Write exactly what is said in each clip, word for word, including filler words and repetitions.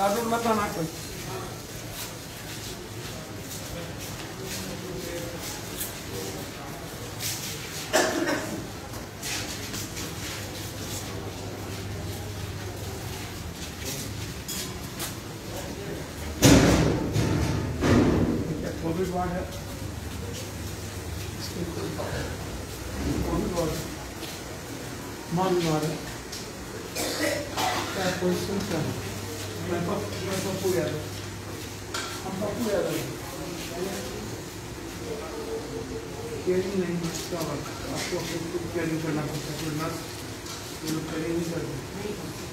Cartoon मत लाना कोई। कोविड वार्ड है, कोविड वार्ड मान वार्ड है। क्या पोजिशन क्या है? मैं मैं पप्पू यादव, हम पप्पू यादव केयरिंग नहीं क्या बात, आपको खुद केयरिंग करना पड़ता है, कोई नर्स ये लोग केयरिंग नहीं करते।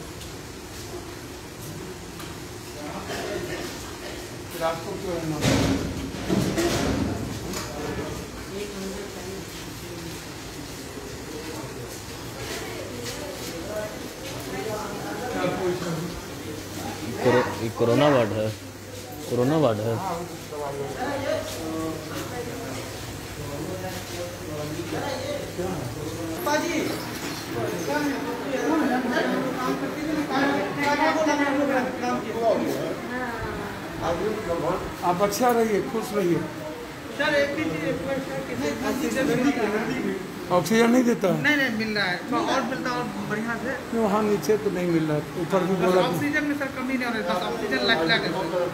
फिर आपको क्यों रहना? कोरोना वार्ड है, कोरोना वार्ड है। आप अच्छा रहिए, खुश रहिए। ऑक्सीजन नहीं देता? नहीं नहीं मिल रहा है, और मिलता और बढ़िया से। वहाँ नीचे तो नहीं मिल रहा है, ऊपर भी बोला। ऑक्सीजन में सर कमी नहीं हो रही है, ऑक्सीजन लग लग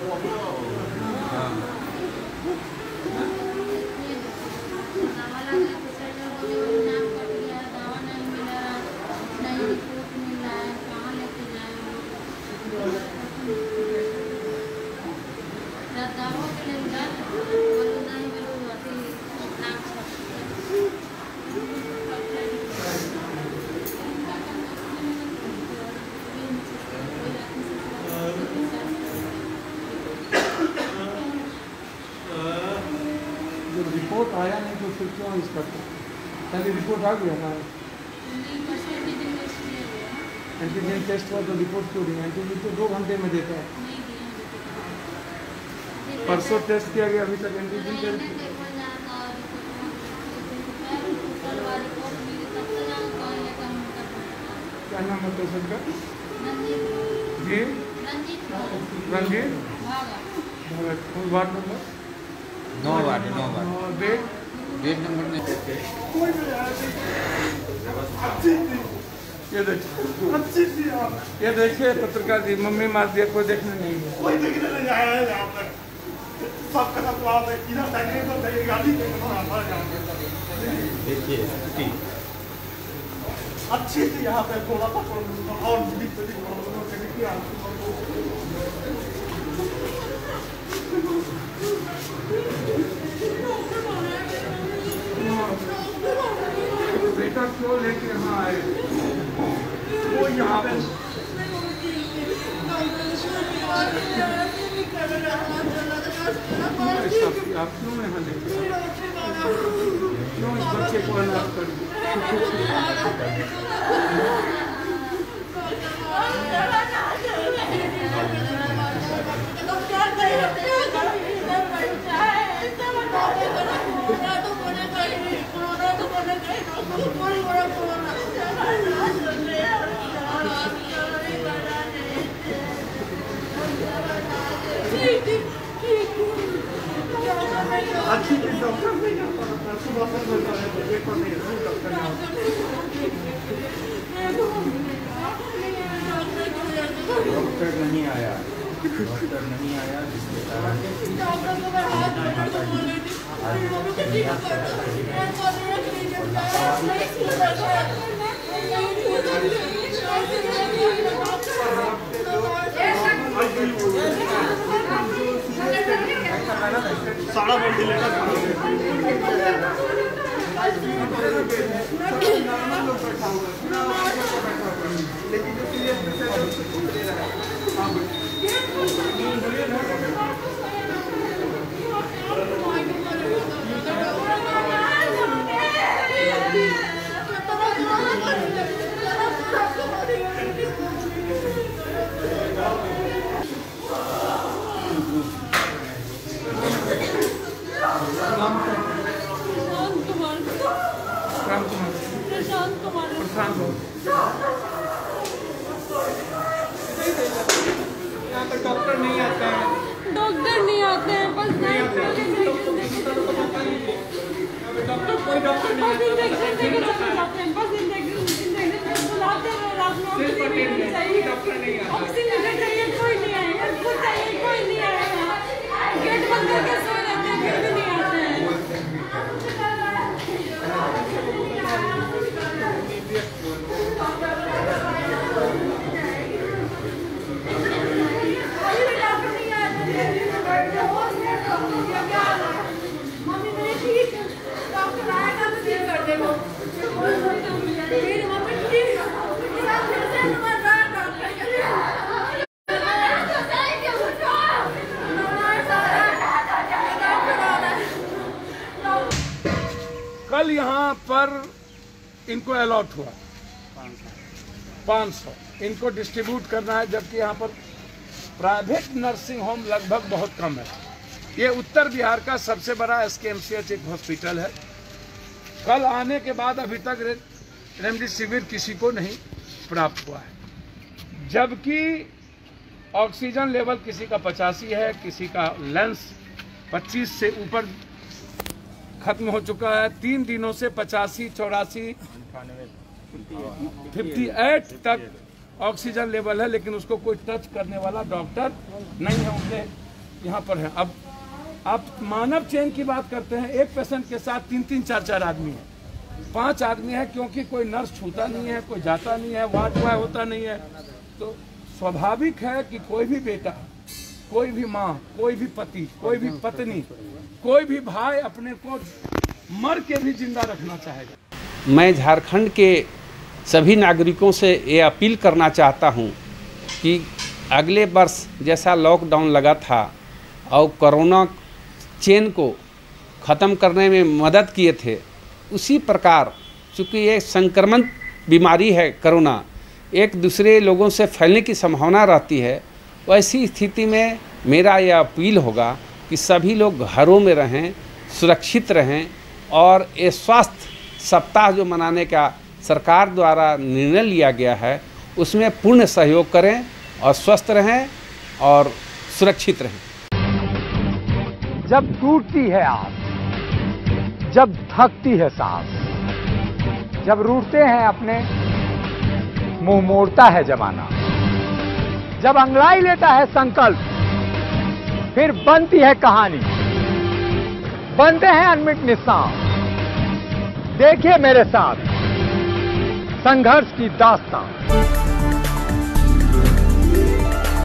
रिपोर्ट आया नहीं तो फिर क्यों इसका? पहले रिपोर्ट आ गया था, एंटीजन टेस्ट हुआ तो रिपोर्ट क्यों नहीं? एंटीजन तो दो घंटे में देता है। परसों टेस्ट किया गया, अभी तक एंटीजन टेस्ट। क्या नाम है पेशेंट का? जी रंजीत भगत। वार्ड नंबर नौ वार्ड नौ वार्ड बेड बेड नंबर नहीं। ये देखिए, ये देखिए पत्रकार जी, मम्मी मार दिया, कोई देखने नहीं है। कोई देखने नहीं आया है यहाँ पर, सब का सब आप इधर जाएंगे तो जाएंगे गाड़ी देखिए अच्छी थी यहाँ पे थोड़ा सा और बेटा क्यों लेके यहाँ आए? वो यहाँ पे आप क्यों यहाँ लेके क्यों इस बच्चे को अनाथ कर दिया? अच्छी डॉक्टर नहीं सुबह डॉक्टर नहीं आया, डॉक्टर नहीं आया जिसके कारण सारा वेंटिलेटर लेकिन जो सीरियस पेशेंट है उसको दे रहा प्रशांत कुमार प्रशांत पर डॉक्टर नहीं आता है। डॉक्टर नहीं आते हैं, बस डॉक्टर कोई डॉक्टर नहीं आता। इंजेक्शन देके चले जाते हैं, बस इंजेक्शन इंजेक्शन बुलाते हैं रात में। सिर्फ अटेंडेंस, कोई डॉक्टर नहीं आता। ऑक्सीजन चाहिए, कोई नहीं आएगा। कुछ चाहिए, कोई नहीं आएगा। गेट बंद करके सो जाते हैं, फिर भी नहीं आते हैं। मम्मी मेरी ठीक है, डॉक्टर आएगा तो ठीक कर देगा। मेरी मम्मी ठीक है, कल यहाँ पर इनको अलॉट हुआ पाँच सौ, इनको डिस्ट्रीब्यूट करना है, जबकि यहाँ पर प्राइवेट नर्सिंग होम लगभग बहुत कम है। ये उत्तर बिहार का सबसे बड़ा S K M C H एक हॉस्पिटल है। कल आने के बाद अभी तक रेमडेसिविर किसी को नहीं प्राप्त हुआ है, जबकि ऑक्सीजन लेवल किसी का पचासी है, किसी का लेंस पच्चीस से ऊपर खत्म हो चुका है। तीन दिनों से पचासी चौरासी फिफ्टी एट तक ऑक्सीजन लेवल है, लेकिन उसको कोई टच करने वाला डॉक्टर नहीं है, उनके यहाँ पर है। अब आप मानव चेन की बात करते हैं, एक पेशेंट के साथ तीन तीन चार चार आदमी है, पांच आदमी है, क्योंकि कोई नर्स छूता नहीं है, कोई जाता नहीं है, वार्ड बॉय होता नहीं है। तो स्वाभाविक है कि कोई भी बेटा, कोई भी माँ, कोई भी पति, कोई भी पत्नी, कोई भी भाई अपने को मर के भी जिंदा रखना चाहेगा। मैं झारखंड के सभी नागरिकों से ये अपील करना चाहता हूँ कि अगले वर्ष जैसा लॉकडाउन लगा था और कोरोना चेन को ख़त्म करने में मदद किए थे, उसी प्रकार चूँकि ये संक्रमण बीमारी है कोरोना, एक दूसरे लोगों से फैलने की संभावना रहती है, वैसी स्थिति में मेरा यह अपील होगा कि सभी लोग घरों में रहें, सुरक्षित रहें और ये स्वास्थ्य सप्ताह जो मनाने का सरकार द्वारा निर्णय लिया गया है उसमें पूर्ण सहयोग करें और स्वस्थ रहें और सुरक्षित रहें। जब टूटती है आस, जब थकती है सांस, जब रूठते हैं अपने, मुंह मोड़ता है जमाना, जब अंगड़ाई लेता है संकल्प, फिर बनती है कहानी, बनते हैं अनमिट निशान। देखिए मेरे साथ संघर्ष की दास्तान।